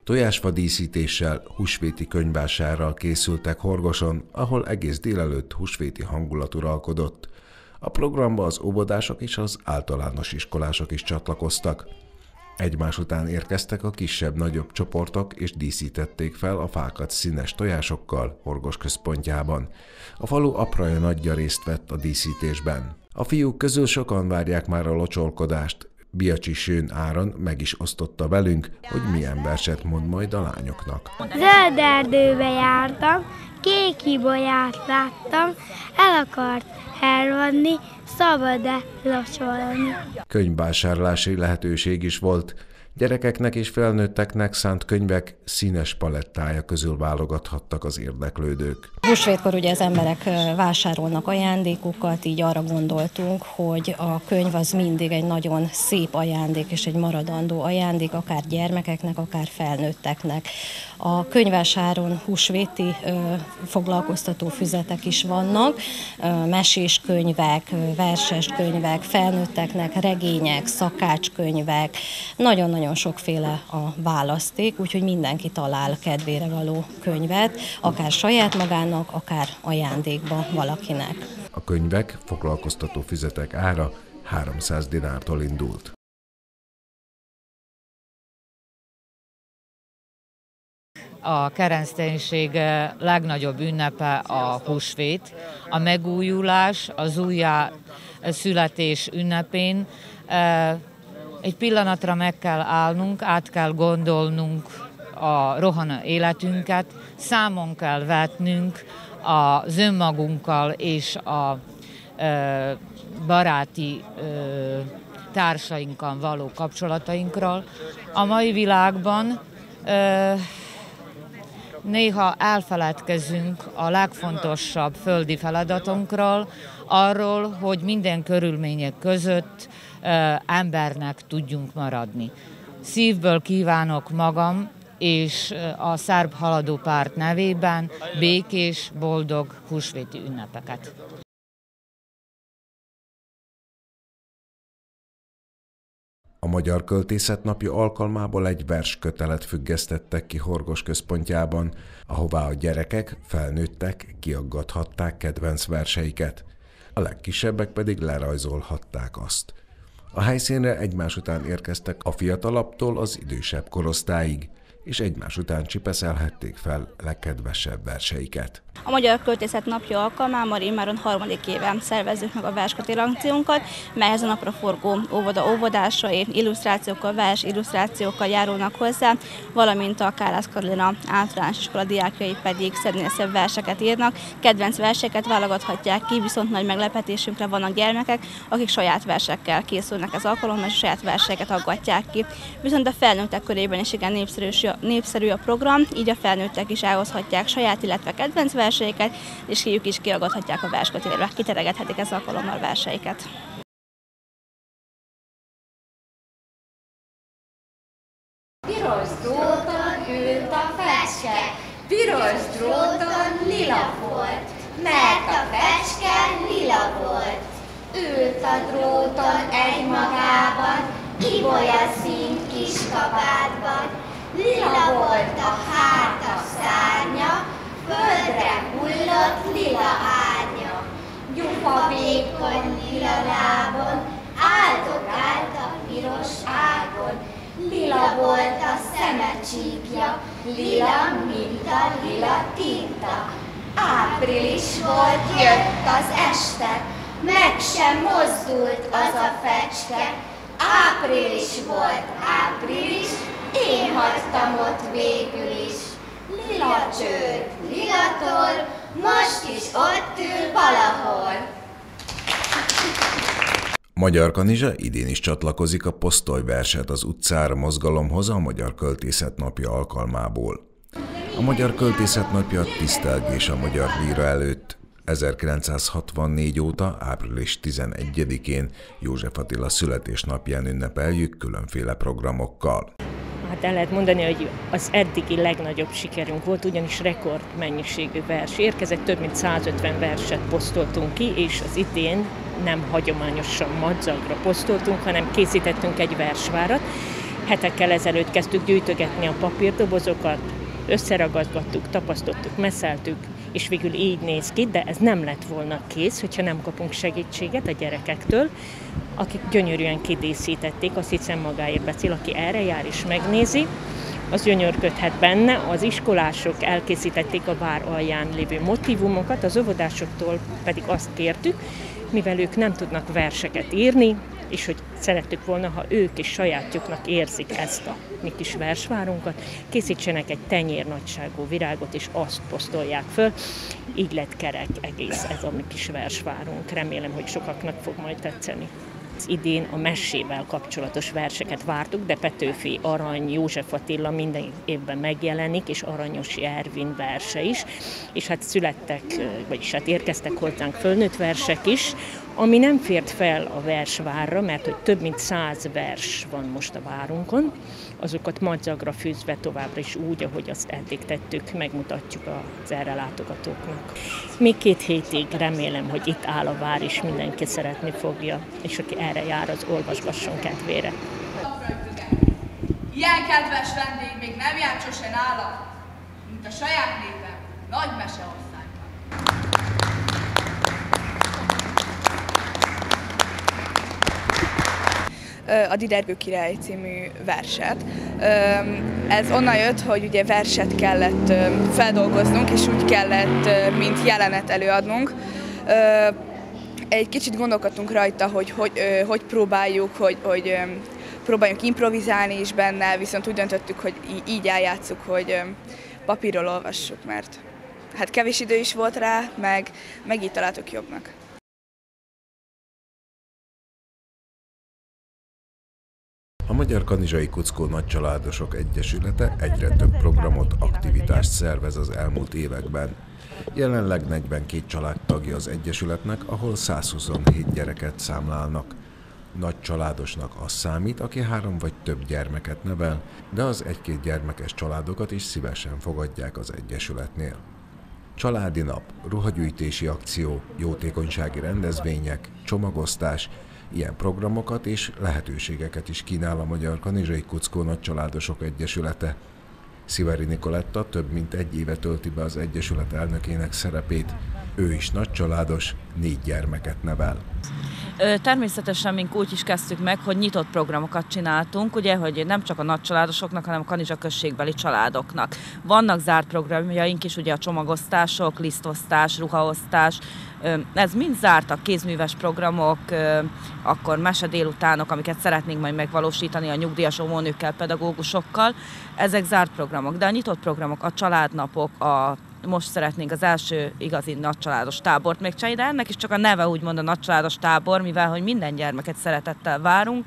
Tojásfa díszítéssel, húsvéti könyvvásárral készültek Horgoson, ahol egész délelőtt húsvéti hangulat uralkodott. A programba az óvodások és az általános iskolások is csatlakoztak. Egymás után érkeztek a kisebb-nagyobb csoportok, és díszítették fel a fákat színes tojásokkal Horgos központjában. A falu apraja nagyja részt vett a díszítésben. A fiúk közül sokan várják már a locsolkodást. Biacsi Sőn Áron meg is osztotta velünk, hogy milyen verset mond majd a lányoknak. Zöld erdőbe jártam, kék ibolyát láttam, el akart elvadni, szabad-e locsolni. Könyvvásárlási lehetőség is volt. Gyerekeknek és felnőtteknek szánt könyvek színes palettája közül válogathattak az érdeklődők. Húsvétkor ugye az emberek vásárolnak ajándékokat, így arra gondoltunk, hogy a könyv az mindig egy nagyon szép ajándék és egy maradandó ajándék, akár gyermekeknek, akár felnőtteknek. A könyvvásáron húsvéti foglalkoztató füzetek is vannak, mesés könyvek, verses könyvek, felnőtteknek regények, szakácskönyvek, nagyon-nagyon sokféle a választék, úgyhogy mindenki talál kedvére való könyvet, akár saját magának, akár ajándékba valakinek. A könyvek, foglalkoztató füzetek ára 300 dinártól indult. A kereszténység legnagyobb ünnepe a húsvét, a megújulás, az újjászületés ünnepén. Egy pillanatra meg kell állnunk, át kell gondolnunk a rohanó életünket, számon kell vetnünk az önmagunkkal és a baráti társainkkal való kapcsolatainkról. A mai világban néha elfeledkezünk a legfontosabb földi feladatunkról, arról, hogy minden körülmények között embernek tudjunk maradni. Szívből kívánok magam és a Szerb Haladó Párt nevében békés, boldog húsvéti ünnepeket. A Magyar Költészet Napja alkalmából egy verskötelet függesztettek ki Horgos központjában, ahová a gyerekek, felnőttek kiaggathatták kedvenc verseiket. A legkisebbek pedig lerajzolhatták azt. A helyszínre egymás után érkeztek a fiatalabbtól az idősebb korosztályig, és egymás után csipeszelhették fel legkedvesebb verseiket. A Magyar Költészet Napja alkalmából immáron 3. éve szervezzük meg a verskötél akciónkat, melyhez a napra forgó óvodásai illusztrációkkal, vers illusztrációkkal járulnak hozzá, valamint a Kárász Karolina általános iskola diákjai pedig szebnél szebb verseket írnak. Kedvenc verseket válogathatják ki, viszont nagy meglepetésünkre vannak gyermekek, akik saját versekkel készülnek ez alkalommal, és saját verseket aggatják ki. Viszont a felnőttek körében is igen népszerű a program, így a felnőttek is elhozhatják saját, illetve kedvenc verseiket, és ők is kiaggathatják a verskötélbe, kiteregethetik ez alkalommal verseiket. Piros dróton ült a fecske, piros dróton lila volt, mert a fecske lila volt. Ült a dróton egymagában, ibolyaszín kis kabátban, lila volt a háta szárnya, földre hullott lila árnya. Gyufa vékony lila lábon, áldogált a piros ágon. Lila volt a szeme csíkja, lila, mint a lila tinta. Április volt, jött az este, meg sem mozdult az a fecske. Április volt, április, én hagytam ott végül is. Lila csőd, lila toll, most is ott ül valahol. Magyar Kanizsa idén is csatlakozik a Posztolj verset az utcára mozgalomhoz a Magyar Költészet Napja alkalmából. A Magyar Költészet Napja tisztelgés a magyar líra előtt. 1964 óta, április 11-én József Attila születésnapján ünnepeljük különféle programokkal. Hát el lehet mondani, hogy az eddigi legnagyobb sikerünk volt, ugyanis rekordmennyiségű vers érkezett, több mint 150 verset posztoltunk ki, és az idén nem hagyományosan madzagra posztoltunk, hanem készítettünk egy versvárat, Hetekkel ezelőtt kezdtük gyűjtögetni a papírdobozokat, összeragazgattuk, tapasztottuk, messzeltük, és végül így néz ki, de ez nem lett volna kész, hogyha nem kapunk segítséget a gyerekektől, akik gyönyörűen kidíszítették, azt hiszem magáért beszél, aki erre jár és megnézi, az gyönyörködhet benne. Az iskolások elkészítették a vár alján lévő motívumokat, az óvodásoktól pedig azt kértük, mivel ők nem tudnak verseket írni, és hogy szerettük volna, ha ők is sajátjuknak érzik ezt a mi kis versvárunkat, készítsenek egy tenyér nagyságú virágot, és azt posztolják föl. Így lett kerek egész ez a mi kis versvárunk. Remélem, hogy sokaknak fog majd tetszeni. Idén a mesével kapcsolatos verseket vártuk, de Petőfi, Arany, József Attila minden évben megjelenik, és Aranyosi Ervin verse is, és hát születtek, vagyis hát érkeztek hozzánk fölnőtt versek is, ami nem fért fel a versvárra, mert hogy több mint 100 vers van most a várunkon, azokat madzagra fűzve továbbra is úgy, ahogy azt eddig tettük, megmutatjuk az erre látogatóknak. Még 2 hétig remélem, hogy itt áll a vár, és mindenki szeretni fogja, és aki erre jár, az olvasgasson kedvére. Ilyen kedves vendég még nem járt sose nála, mint a saját népem, nagy meseországban. A Diderbő király című verset. Ez onnan jött, hogy ugye verset kellett feldolgoznunk, és úgy kellett, mint jelenet előadnunk. Egy kicsit gondolkodtunk rajta, hogy próbáljuk, hogy próbáljunk improvizálni is benne, viszont úgy döntöttük, hogy így eljátszuk, hogy papírról olvassuk, mert hát kevés idő is volt rá, meg így találtuk jobbnak. A Magyar Kanizsai Kuckó Nagycsaládosok Egyesülete egyre több programot, aktivitást szervez az elmúlt években. Jelenleg 42 családtagja az Egyesületnek, ahol 127 gyereket számlálnak. Nagycsaládosnak az számít, aki 3 vagy több gyermeket nevel, de az 1-2 gyermekes családokat is szívesen fogadják az Egyesületnél. Családi nap, ruhagyűjtési akció, jótékonysági rendezvények, csomagosztás, ilyen programokat és lehetőségeket is kínál a Magyar Kanizsai Kuckó Nagycsaládosok Egyesülete. Sziveri Nikoletta több mint 1 éve tölti be az Egyesület elnökének szerepét. Ő is nagycsaládos, 4 gyermeket nevel. Természetesen mink úgy is kezdtük meg, hogy nyitott programokat csináltunk, ugye, hogy nem csak a nagycsaládosoknak, hanem a Kanizsa községbeli családoknak. Vannak zárt programjaink is, ugye a csomagosztások, lisztosztás, ruhaosztás, ez mind zártak, kézműves programok, akkor mese délutánok, amiket szeretnénk majd megvalósítani a nyugdíjas óvónőkkel, pedagógusokkal. Ezek zárt programok, de a nyitott programok, a családnapok, most szeretnénk az első igazi nagycsaládos tábort megcsinálni, de ennek is csak a neve úgymond a nagycsaládos tábor, mivel hogy minden gyermeket szeretettel várunk,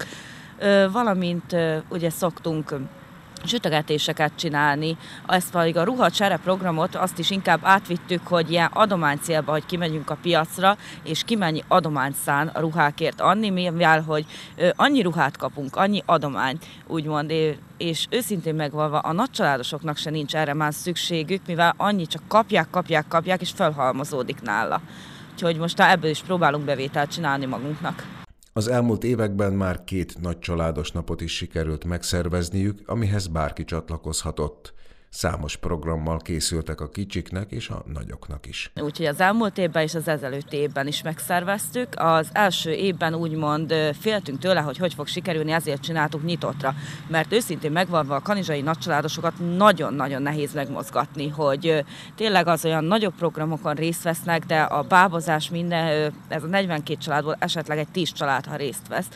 valamint ugye szoktunk sütögetéseket csinálni. Ezt pedig a ruhacsere programot azt is inkább átvittük, hogy ilyen adománycélba, hogy kimegyünk a piacra, és ki mennyi adományt szán a ruhákért adni, mivel hogy annyi ruhát kapunk, annyi adományt, úgymond, és őszintén megvalva a nagycsaládosoknak se nincs erre már szükségük, mivel annyi csak kapják, és felhalmozódik nála. Úgyhogy most ebből is próbálunk bevételt csinálni magunknak. Az elmúlt években már 2 nagycsaládos napot is sikerült megszervezniük, amihez bárki csatlakozhatott. Számos programmal készültek a kicsiknek és a nagyoknak is. Úgyhogy az elmúlt évben és az ezelőtti évben is megszerveztük. Az első évben úgymond féltünk tőle, hogy fog sikerülni, ezért csináltuk nyitottra. Mert őszintén megvalva a kanizsai nagycsaládosokat nagyon-nagyon nehéz megmozgatni, hogy tényleg az olyan nagyobb programokon részt vesznek, de a bábozás minden, ez a 42 családból esetleg egy 10 család, ha részt vesz.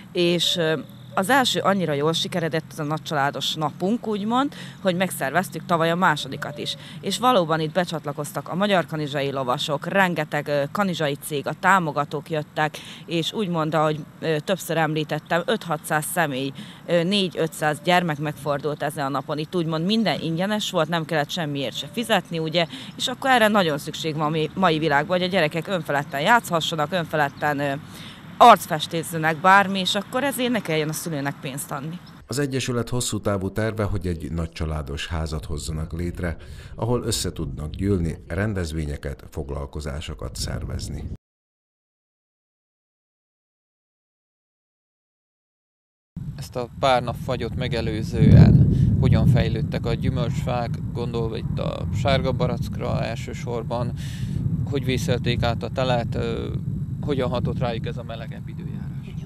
És az első annyira jól sikeredett ez a nagycsaládos napunk, úgymond, hogy megszerveztük tavaly a másodikat is. És valóban itt becsatlakoztak a magyar kanizsai lovasok, rengeteg kanizsai cég, a támogatók jöttek, és úgymond, ahogy többször említettem, 5-600 személy, 4-500 gyermek megfordult ezen a napon. Itt úgymond minden ingyenes volt, nem kellett semmiért se fizetni, ugye, és akkor erre nagyon szükség van a mai világban, hogy a gyerekek önfeledten játszhassanak, önfeledten arcfestézzenek bármi, és akkor ezért ne kelljen a szülőnek pénzt adni. Az Egyesület hosszú távú terve, hogy egy nagycsaládos házat hozzanak létre, ahol össze tudnak gyűlni, rendezvényeket, foglalkozásokat szervezni. Ezt ezt a pár nap fagyot megelőzően hogyan fejlődtek a gyümölcsfák, gondolva itt a sárga barackra elsősorban, hogy vészelték át a telet, hogyan hatott rájuk ez a melegebb időjárás?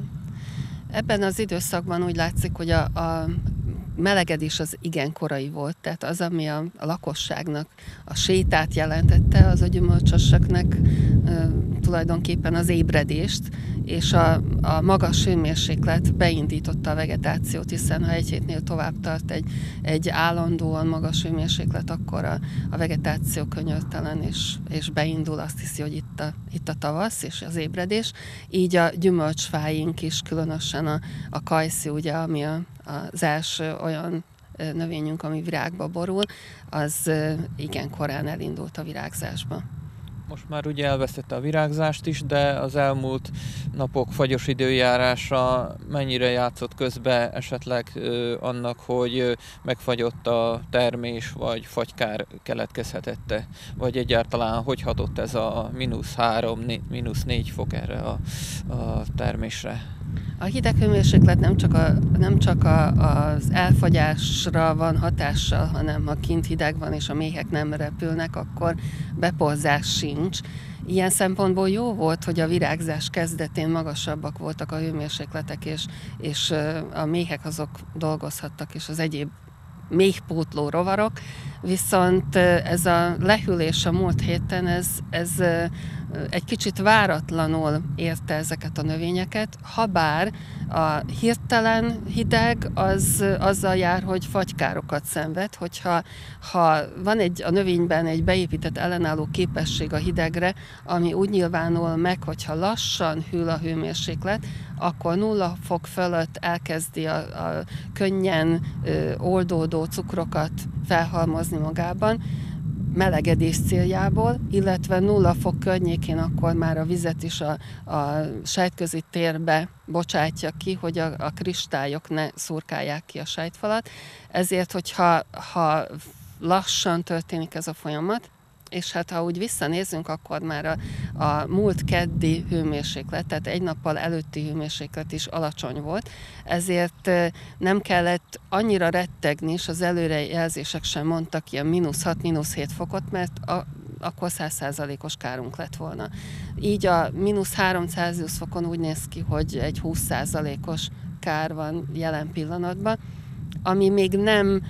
Ebben az időszakban úgy látszik, hogy a melegedés az igen korai volt, tehát az, ami a lakosságnak a sétát jelentette, az a gyümölcsösöknek tulajdonképpen az ébredést, és a magas hőmérséklet beindította a vegetációt, hiszen ha egy hétnél tovább tart egy állandóan magas hőmérséklet, akkor a vegetáció könyörtelen, és beindul, azt hiszi, hogy itt a tavasz és az ébredés. Így a gyümölcsfáink is, különösen a kajszi, ugye, ami az első olyan növényünk, ami virágba borul, az igen korán elindult a virágzásba. Most már ugye elvesztette a virágzást is, de az elmúlt napok fagyos időjárása mennyire játszott közbe esetleg annak, hogy megfagyott a termés, vagy fagykár keletkezhetette? Vagy egyáltalán hogy hatott ez a -3, -4 fok erre a termésre? A hideg hőmérséklet nem csak az elfagyásra van hatással, hanem ha kint hideg van és a méhek nem repülnek, akkor beporzás sincs. Ilyen szempontból jó volt, hogy a virágzás kezdetén magasabbak voltak a hőmérsékletek, és a méhek azok dolgozhattak, és az egyéb méhpótló rovarok, viszont ez a lehűlés a múlt héten, ez egy kicsit váratlanul érte ezeket a növényeket, habár a hirtelen hideg az azzal jár, hogy fagykárokat szenved, hogyha van a növényben egy beépített ellenálló képesség a hidegre, ami úgy nyilvánul meg, hogyha lassan hűl a hőmérséklet, akkor 0 fok fölött elkezdi a könnyen oldódó cukrokat felhalmozni magában, melegedés céljából, illetve 0 fok környékén akkor már a vizet is a sejtközi térbe bocsátja ki, hogy a kristályok ne szurkálják ki a sejtfalat. Ezért, hogyha lassan történik ez a folyamat, és hát ha úgy visszanézünk, akkor már a múlt keddi hőmérséklet, tehát egy nappal előtti hőmérséklet is alacsony volt, ezért nem kellett annyira rettegni, és az előrejelzések sem mondtak ilyen -6, -7 fokot, mert akkor 100%-os kárunk lett volna. Így a -3 Celsius fokon úgy néz ki, hogy egy 20%-os kár van jelen pillanatban, ami még nem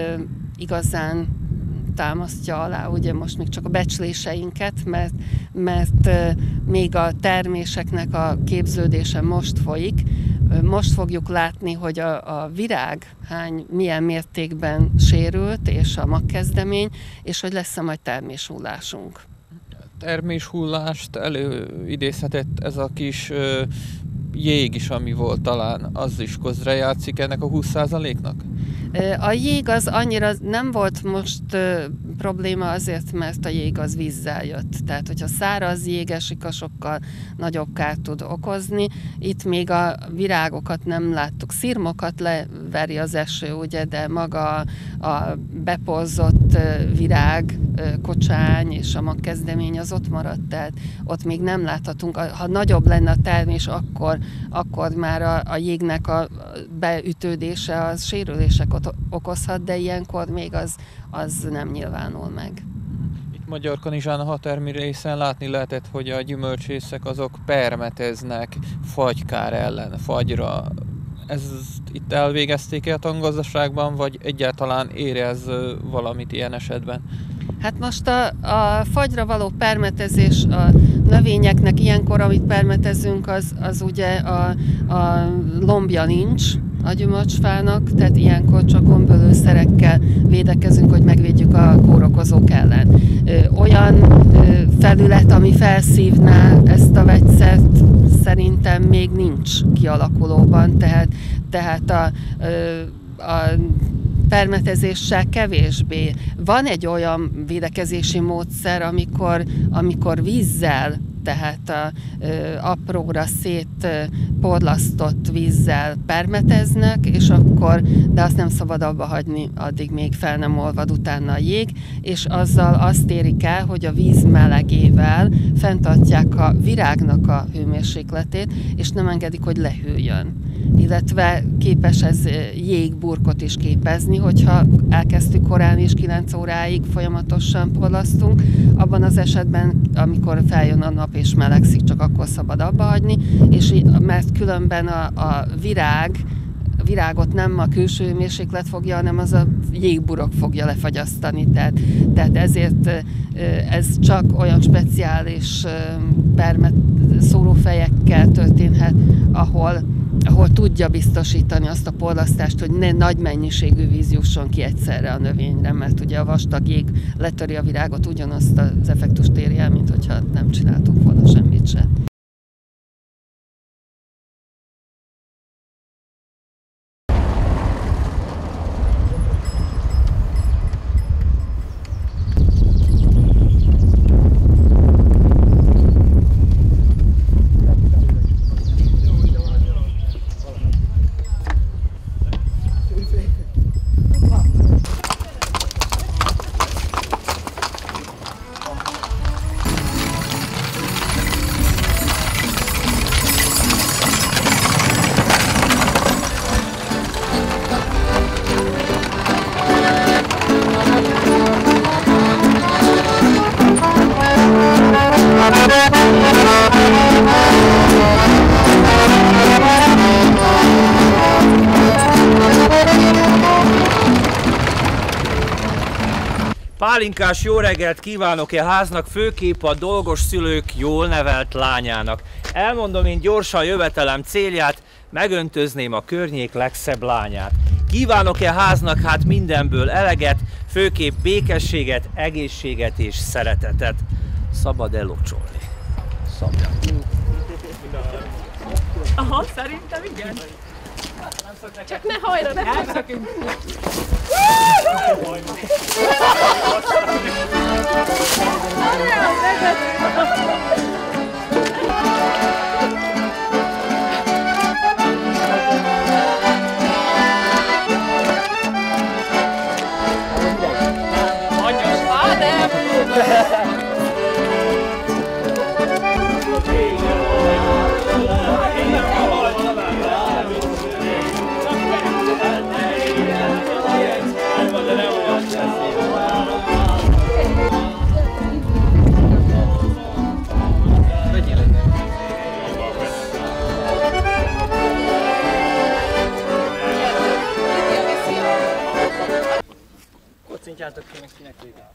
igazán támasztja alá, ugye most még csak a becsléseinket, mert még a terméseknek a képződése most folyik. Most fogjuk látni, hogy a virághány milyen mértékben sérült, és a magkezdemény, és hogy lesz-e majd terméshullásunk. Terméshullást előidézhetett ez a kis jég is, ami volt talán, az is közrejátszik ennek a 20%-nak? A jég az annyira nem volt most probléma azért, mert a jég az vízzel jött. Tehát, hogyha száraz jég esik, a sokkal nagyobb kárt tud okozni. Itt még a virágokat nem láttuk. Szirmokat leveri az eső, ugye, de maga a beporzott virág, kocsány és a magkezdemény az ott maradt. Tehát ott még nem láthatunk. Ha nagyobb lenne a termés, akkor már a jégnek a beütődése az sérüléseket okozhat, de ilyenkor még az nem nyilvánul meg. Itt Magyarkanizsán a hatermi részen látni lehetett, hogy a gyümölcsészek azok permeteznek fagykár ellen, fagyra. Ezt itt elvégezték-e a tangazdaságban, vagy egyáltalán érez valamit ilyen esetben? Hát most a fagyra való permetezés a növényeknek ilyenkor, amit permetezünk, az ugye a lombja nincs a gyümölcsfának, tehát ilyenkor csak gombölőszerekkel védekezünk, hogy megvédjük a kórokozók ellen. Olyan felület, ami felszívná ezt a vegyszert, szerintem még nincs kialakulóban, tehát a permetezéssel kevésbé. Van egy olyan védekezési módszer, amikor vízzel, tehát apróra szétporlasztott vízzel permeteznek, és akkor, de azt nem szabad abba hagyni, addig még fel nem olvad utána a jég, és azzal azt érik el, hogy a víz melegével fenntartják a virágnak a hőmérsékletét, és nem engedik, hogy lehűljön. illetve képes ez jégburkot is képezni, hogyha elkezdtük korán és 9 óráig folyamatosan porlasztunk. Abban az esetben, amikor feljön a nap és melegszik, csak akkor szabad abba hagyni, és mert különben a virágot nem a külső hőmérséklet fogja, hanem az a jégburok fogja lefagyasztani. Tehát ezért ez csak olyan speciális permet szórófejekkel történhet, ahol tudja biztosítani azt a porlasztást, hogy ne nagy mennyiségű víz jusson ki egyszerre a növényre, mert ugye a vastag jég letöri a virágot, ugyanazt az effektust éri el, mint hogyha nem csináltunk volna semmit se. Pálinkás jó reggelt kívánok-e háznak, főképp a dolgos szülők jól nevelt lányának. Elmondom én gyorsan jövetelem célját, megöntözném a környék legszebb lányát. Kívánok-e háznak hát mindenből eleget, főképp békességet, egészséget és szeretetet. Szabad-e locsolni? Szabja. Aha, szerintem igen. Csak ne hajra, ne elszakünk. Kocintjátok ki meg kinek vége.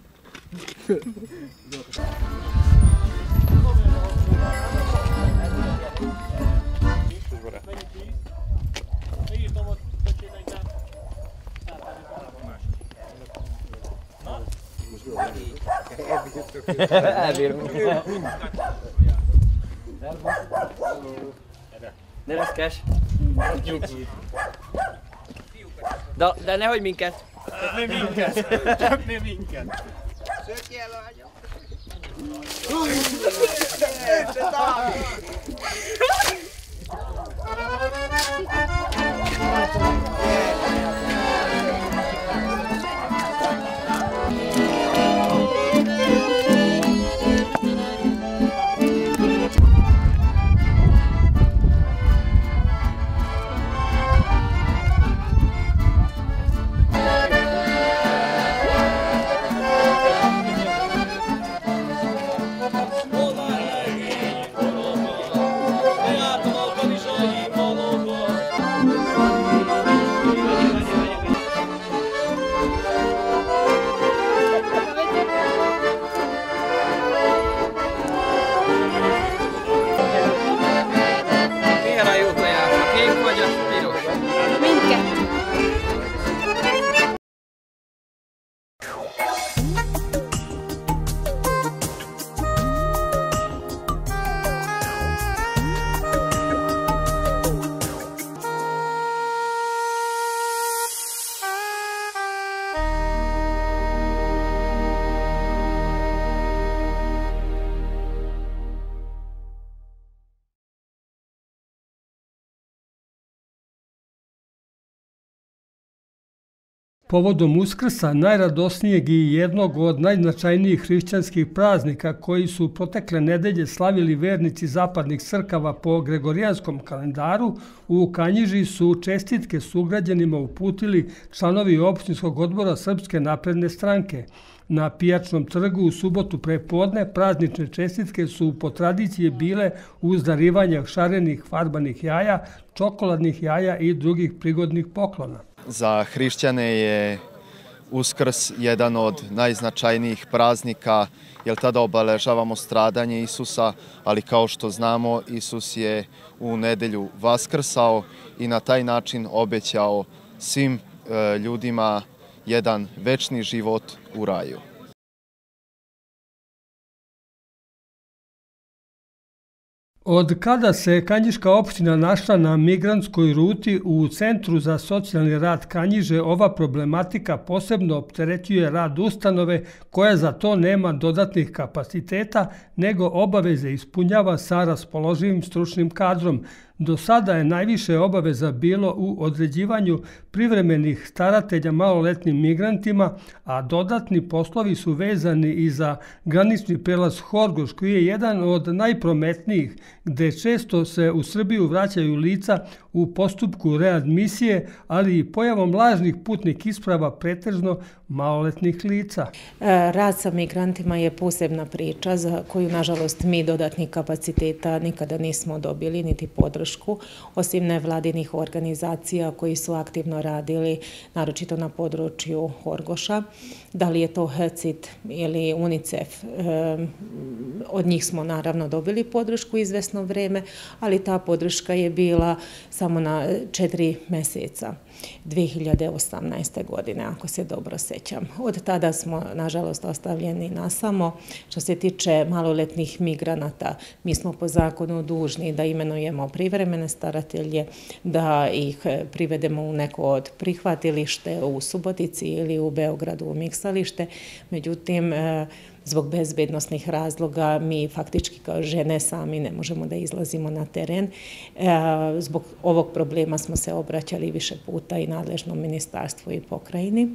Elbírom. Ne reszkes. De nehogy minket. Csak ne minket. Csak ne minket. Szökjél, lányom. Povodom Uskrsa, najradosnijeg i jednog od najznačajnijih hrišćanskih praznika koji su protekle nedelje slavili vernici zapadnih crkava po gregorijanskom kalendaru, u Kanjiži su čestitke sugrađanima uputili članovi opštinskog odbora Srpske napredne stranke. Na Pijačnom trgu u subotu prepodne praznične čestitke su po tradiciji bile uz darivanje šarenih farbanih jaja, čokoladnih jaja i drugih prigodnih poklona. Za hrišćane je Uskrs jedan od najznačajnijih praznika, jer tada obeležavamo stradanje Isusa, ali kao što znamo, Isus je u nedelju vaskrsao i na taj način obećao svim ljudima jedan večni život u raju. Od kada se Kanjiška opština našla na migrantskoj ruti u Centru za socijalni rad Kanjiže, ova problematika posebno opterećuje rad ustanove koja za to nema dodatnih kapaciteta, nego obaveze ispunjava sa raspoloživim stručnim kadrom. Do sada je najviše obaveza bilo u određivanju privremenih staratelja maloletnim migrantima, a dodatni poslovi su vezani i za granični prelaz Horgoš, koji je jedan od najprometnijih, gde često se u Srbiju vraćaju lica u postupku readmisije, ali i pojavom lažnih putnih isprava pretežno maloletnih lica. Rad sa migrantima je posebna priča za koju, nažalost, mi dodatnih kapaciteta nikada nismo dobili, niti podršku, osim nevladinih organizacija koji su aktivno radili, naročito na području Horgoša. Da li je to HCIT ili UNICEF, od njih smo naravno dobili podršku izvesno vreme, ali ta podrška je bila samo na 4 meseca 2018. godine, ako se dobro sećam. Od tada smo, nažalost, ostavljeni nasamo. Što se tiče maloletnih migranata, mi smo po zakonu dužni da imenujemo privremene staratelje, da ih privedemo u neko od prihvatilište u Subotici ili u Beogradu u Miksalište. Međutim, zbog bezbednosnih razloga mi faktički kao žene sami ne možemo da izlazimo na teren. Zbog ovog problema smo se obraćali više puta i nadležnom ministarstvu i pokrajini.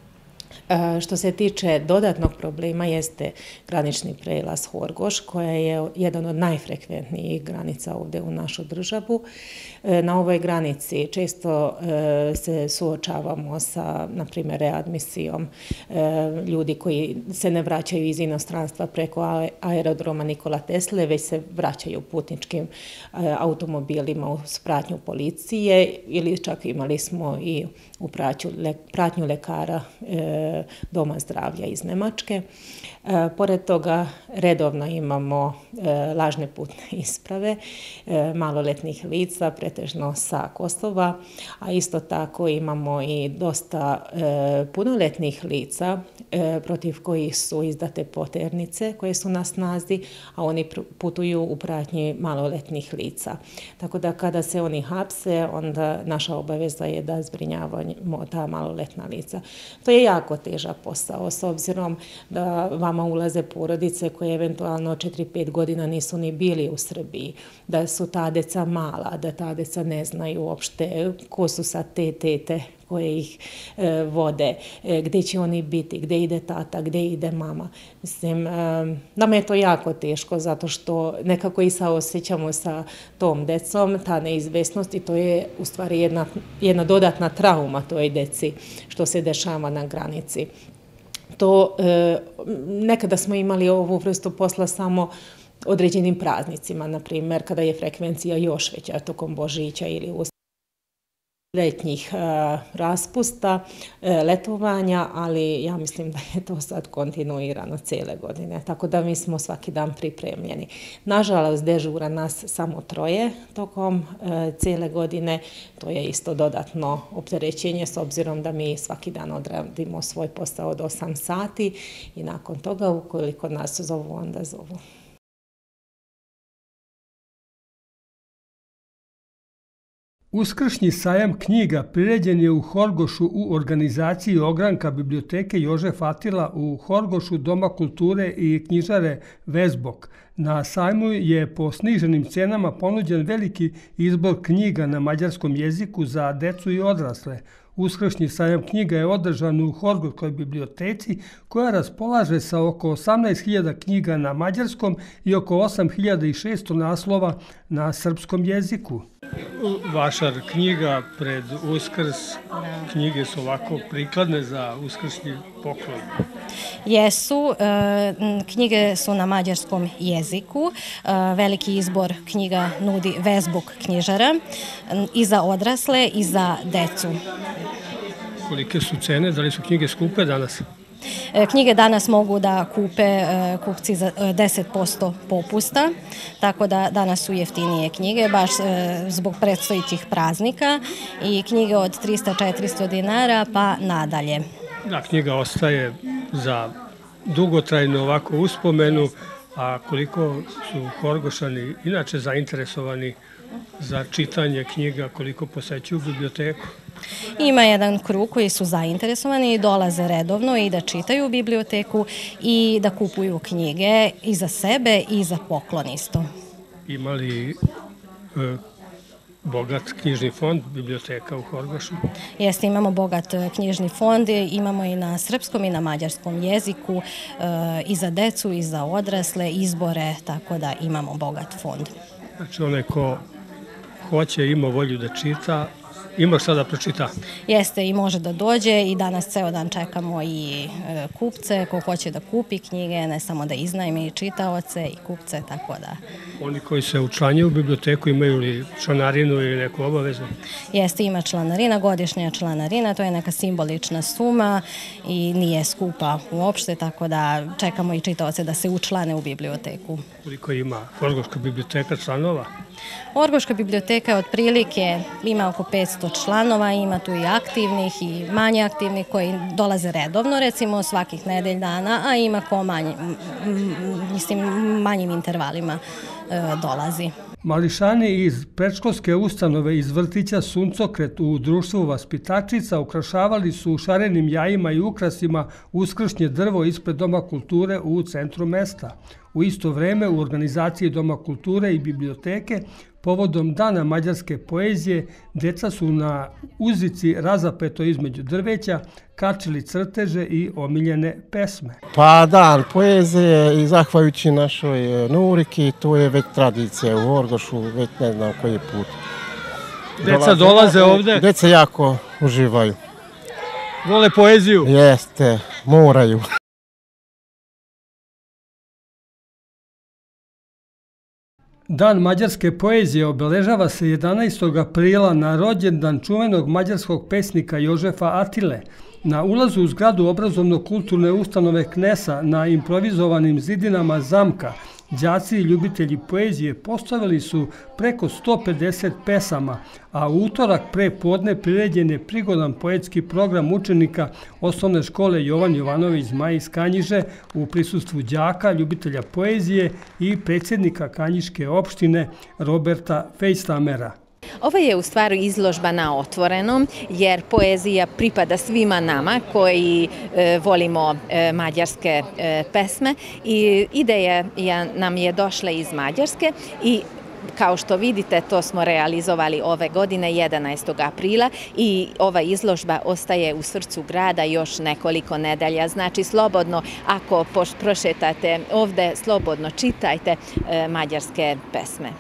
Što se tiče dodatnog problema jeste granični prelaz Horgoš, koja je jedan od najfrekventnijih granica ovde u našu državu. Na ovoj granici često se suočavamo sa, na primjer, readmisijom ljudi koji se ne vraćaju iz inostranstva preko aerodroma Nikola Tesle, već se vraćaju putničkim automobilima uz pratnju policije, ili čak imali smo i u pratnju lekara Doma zdravlja iz Nemačke. Pored toga redovno imamo lažne putne isprave maloletnih lica, pretežno sa Kosova, a isto tako imamo i dosta punoletnih lica protiv kojih su izdate poternice koje su na snazi, a oni putuju u pratnji maloletnih lica. Tako da kada se oni hapse, onda naša obaveza je da zbrinjavamo ta maloletna lica. To je jako težak posao, s obzirom da vama ulaze porodice koje eventualno 4-5 godina nisu ni bili u Srbiji, da su ta deca mala, da ta deca ne znaju uopšte ko su sad te tete koje ih vode, gde će oni biti, gde ide tata, gde ide mama. Mislim, nama je to jako teško zato što nekako i saosjećamo sa tom decom, ta neizvesnost, i to je u stvari jedna dodatna trauma toj deci što se dešava na granici. To nekada smo imali ovu vrstu posla samo određenim praznicima, na primjer kada je frekvencija još veća tokom Božića ili letnjih raspusta, letovanja, ali ja mislim da je to sad kontinuirano cijele godine, tako da mi smo svaki dan pripremljeni. Nažalost, dežura nas samo 3 tokom cijele godine, to je isto dodatno opterećenje s obzirom da mi svaki dan odradimo svoj posao od 8 sati i nakon toga, ukoliko nas zovu, onda zovu. Uskršnji sajam knjiga priređen je u Horgošu u organizaciji ogranka biblioteke Jožef Atila u Horgošu Doma kulture i knjižare Vezbok. Na sajmu je po sniženim cenama ponuđen veliki izbor knjiga na mađarskom jeziku za decu i odrasle. Uskršnji sajam knjiga je održan u Horgoškoj biblioteci koja raspolaže sa oko 18.000 knjiga na mađarskom i oko 8.600 naslova na srpskom jeziku. Vaša knjiga pred Uskrs, knjige su ovako prikladne za uskršnji poklon. Jesu, knjige su na mađarskom jeziku, veliki izbor knjiga nudi Vezbuk knjižara i za odrasle i za decu. Kolike su cene, da li su knjige skupe danas? Knjige danas mogu da kupe kupci za 10% popusta, tako da danas su jeftinije knjige, baš zbog predstojićih praznika i knjige od 300-400 dinara pa nadalje. Da, knjiga ostaje za dugotrajnu ovako uspomenu, a koliko su Horgošani inače zainteresovani za čitanje knjiga, koliko posećuju biblioteku? Ima jedan krug koji su zainteresovani i dolaze redovno i da čitaju u biblioteku i da kupuju knjige i za sebe i za poklon isto. Ima li bogat knjižni fond biblioteka u Horgošu? Jeste, imamo bogat knjižni fond, imamo i na srpskom i na mađarskom jeziku, i za decu i za odrasle izbore, tako da imamo bogat fond. Znači onaj ko hoće, ima volju da čita, ima šta da pročita? Jeste, i može da dođe i danas ceo dan čekamo i kupce, ko hoće da kupi knjige, ne samo da iznajmi i čitaoce i kupce, tako da. Oni koji se učlanjuju u biblioteku imaju li članarinu ili neku obavezu? Jeste, ima članarina, godišnja članarina, to je neka simbolična suma i nije skupa uopšte, tako da čekamo i čitaoce da se učlane u biblioteku. Koliko ima Horgoška biblioteka članova? Horgoška biblioteka otprilike ima oko 500 članova, ima tu i aktivnih i manje aktivnih koji dolaze redovno, recimo svakih nedelj dana, a ima ko manjim intervalima dolazi. Mališani iz predškolske ustanove iz vrtića Suncokret u društvu vaspitačica ukrašavali su šarenim jajima i ukrasima uskršnje drvo ispred Doma kulture u centru mesta. U isto vreme u organizaciji Doma kulture i biblioteke povodom Dana mađarske poezije deca su na uzici razapeto između drveća kačili crteže i omiljene pesme. Pa Dan poezije i zahvaljujući našoj Nuriki, to je već tradicija u Horgošu, već ne znam koji put. Deca dolaze ovde? Deca jako uživaju. Vole poeziju? Jeste, moraju. Dan mađarske poezije obeležava se 11. aprila na rođendan čuvenog mađarskog pesnika Jožefa Atile. Na ulazu u zgradu obrazovno-kulturne ustanove Knesa na improvizovanim zidinama zamka đaci i ljubitelji poezije postavili su preko 150 pesama, a u utorak pre podne priređen je prigodan poetski program učenika osnovne škole Jovan Jovanović Zmaj iz Kanjiže u prisustvu đaka, ljubitelja poezije i predsjednika Kanjiške opštine Roberta Fejstamera. Ovo je u stvari izložba na otvorenom, jer poezija pripada svima nama koji volimo mađarske pesme i ideja nam je došla iz Mađarske i kao što vidite, to smo realizovali ove godine 11. aprila i ova izložba ostaje u srcu grada još nekoliko nedelja. Znači, slobodno, ako prošetate ovde, slobodno čitajte mađarske pesme.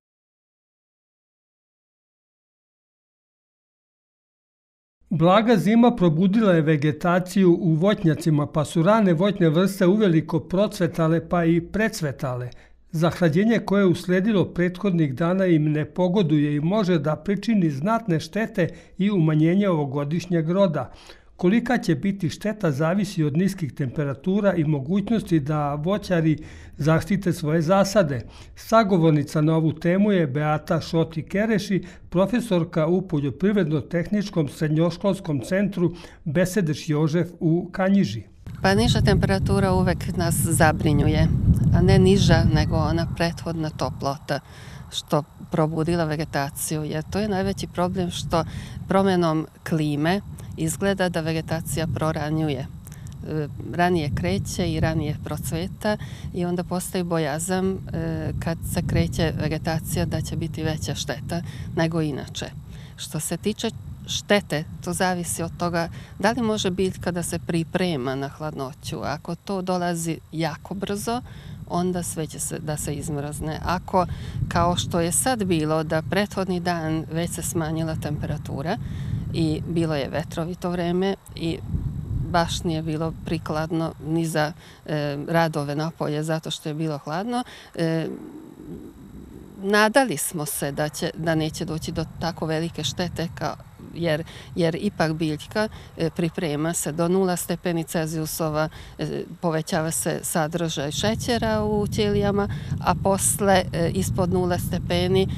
Blaga zima probudila je vegetaciju u voćnjacima, pa su rane voćne vrste uveliko procvetale pa i precvetale. Zahlađenje koje je usledilo prethodnih dana im ne pogoduje i može da pričini znatne štete i umanjenje ovogodišnjeg roda. Kolika će biti šteta zavisi od niskih temperatura i mogućnosti da voćari zaštite svoje zasade. Sagovornica na ovu temu je Beata Šoti-Kereši, profesorka u Poljoprivredno-tehničkom srednjoškolskom centru Besedeš Jožef u Kanjiži. Pa niža temperatura uvek nas zabrinjuje, a ne niža nego ona prethodna toplota što probudila vegetaciju. Jer to je najveći problem što promjenom klime izgleda da vegetacija proranjuje. Ranije kreće i ranije procveta i onda postoji bojazan kad se kreće vegetacija da će biti veća šteta nego inače. Što se tiče štete, to zavisi od toga da li može biljka da se priprema na hladnoću. Ako to dolazi jako brzo, onda sve će se da se izmrzne. Ako, kao što je sad bilo, da prethodni dan već se smanjila temperatura i bilo je vetrovito vreme i baš nije bilo prikladno ni za radove napolje zato što je bilo hladno, nadali smo se da neće doći do tako velike štete jer ipak biljka priprema se do 0 stepeni Celzijusova, povećava se sadržaj šećera u ćelijama, a posle ispod 0 stepeni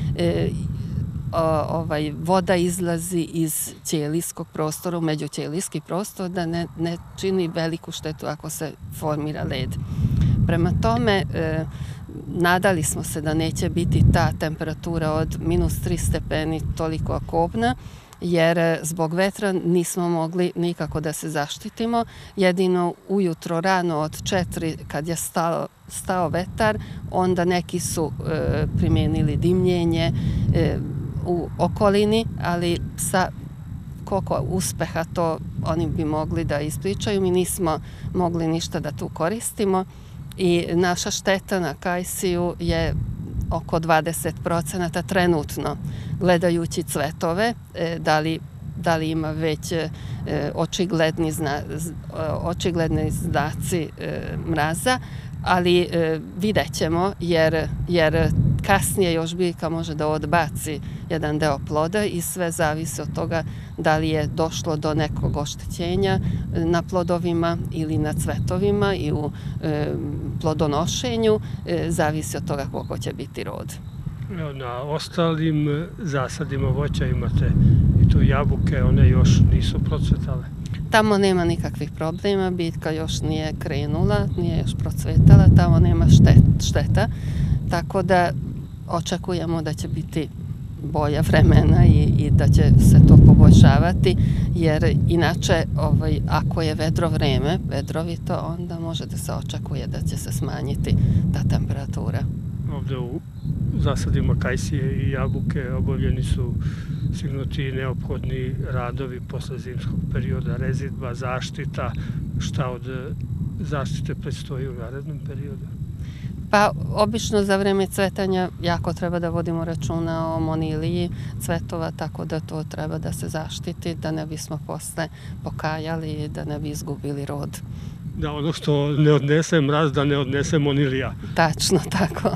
voda izlazi iz ćelijskog prostora, u međućelijski prostor, da ne čini veliku štetu ako se formira led. Prema tome, nadali smo se da neće biti ta temperatura od -3 stepeni toliko kobna, jer zbog vetra nismo mogli nikako da se zaštitimo. Jedino ujutro rano od 4 kad je stao vetar, onda neki su primijenili dimljenje u okolini, ali sa koliko uspeha to oni bi mogli da ispričaju. Mi nismo mogli ništa da tu koristimo i naša šteta na kajsiju je oko 20% trenutno. Gledajući cvetove, da li ima već očigledni znaci mraza, ali vidjet ćemo jer kasnije još biljka može da odbaci jedan deo ploda i sve zavisi od toga da li je došlo do nekog oštećenja na plodovima ili na cvetovima i u plodonošenju, zavisi od toga koliko će biti rod. Na ostalim zasadima voća imate i tu jabuke, one još nisu procvetale. Tamo nema nikakvih problema, biljka još nije krenula, nije još procvetala, tamo nema šteta, tako da očekujemo da će biti bolja vremena i da će se to poboljšavati, jer inače ako je vedrovito, onda može da se očekuje da će se smanjiti ta temperatura. Ovde u zasadima kajsije i jabuke obavljeni su sigurno ti neophodni radovi posle zimskog perioda, rezidba, zaštita. Šta od zaštite predstoji u narednom periodu? Pa, obično za vreme cvetanja jako treba da vodimo računa o moniliji cvetova, tako da to treba da se zaštiti, da ne bismo posle pokajali i da ne bi izgubili rod. Da, ono što ne odnese mraz, da ne odnese monilija. Tačno, tako.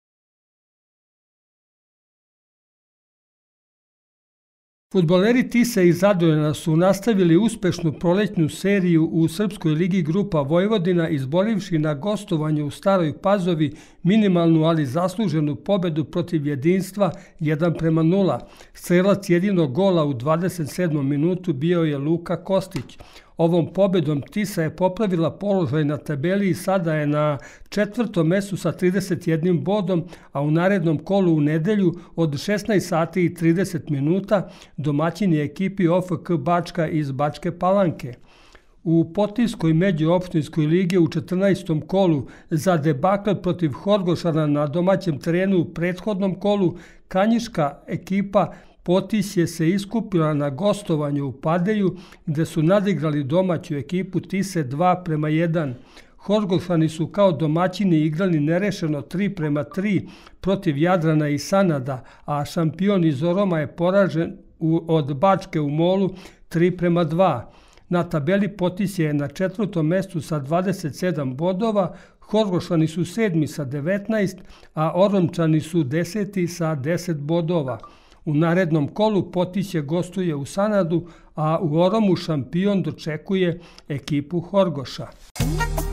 Fudbaleri Tise i Zadojena su nastavili uspešnu prolećnu seriju u Srpskoj ligi grupa Vojvodina, izborivši na gostovanju u Staroj Pazovi minimalnu, ali zasluženu pobedu protiv Jedinstva 1:0. Strelac jedinog gola u 27. minutu bio je Luka Kostić. Ovom pobedom Tisa je popravila položaj na tabeli i sada je na 4. mestu sa 31 bodom, a u narednom kolu u nedelju od 16 sati i 30 minuta domaćin je ekipi OFK Bačka iz Bačke Palanke. U Potijskoj međuopštinskoj ligi u 14. kolu za debakl protiv Horgošana na domaćem terenu u prethodnom kolu kanjiška ekipa Potis je se iskupila na gostovanju u Padeju, gde su nadigrali domaću ekipu Tise 2:1. Horgošani su kao domaćini igrali nerešeno 3:3 protiv Jadrana i Sanada, a šampion iz Oroma je poražen od Bačke u Molu 3:2. Na tabeli Potis je na 4. mestu sa 27 bodova, Horgošani su 7. sa 19, a Oromčani su 10. sa 10 bodova. U narednom kolu Potis je gostuje u Sanadu, a u Oromu šampion dočekuje ekipu Horgoša.